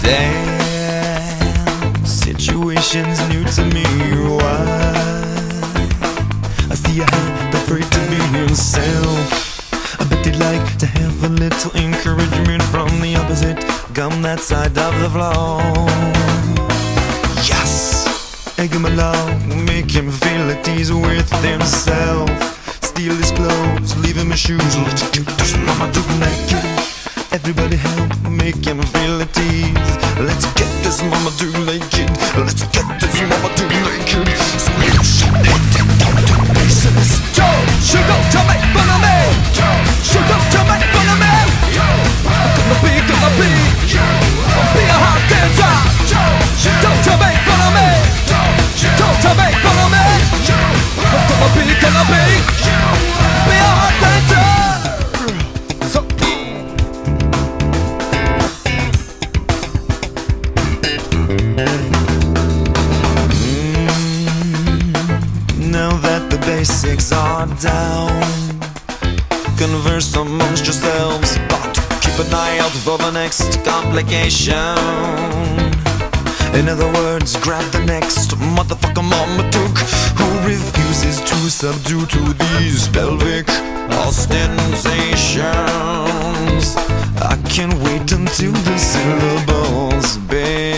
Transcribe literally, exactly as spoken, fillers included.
Damn, situation's new to me. Why? I see you had afraid to be yourself. I bet they'd like to have a little encouragement from the opposite. Come that side of the floor. Yes! Egg him along, make him feel at ease with himself. Steal his clothes, leave him his shoes. Let's get this mama do naked. Everybody help, make him feel at ease. Let's get this mama do naked. Let's get this mama do naked. So you should hit it down to pieces. Joe, shoot up to make fun of me. Shoot up to make fun of me. I'm gonna be, gonna be. I'll be a hot dancer. Shoot up to make fun of me. Shoot up to make fun of me. I'm gonna be, gonna be. Be a hot dancer. Now that the basics are down, converse amongst yourselves, but keep an eye out for the next complication. In other words, grab the next motherfucker mama took, who refuses to subdue to these pelvic ostentations. I can't wait until the syllables begin.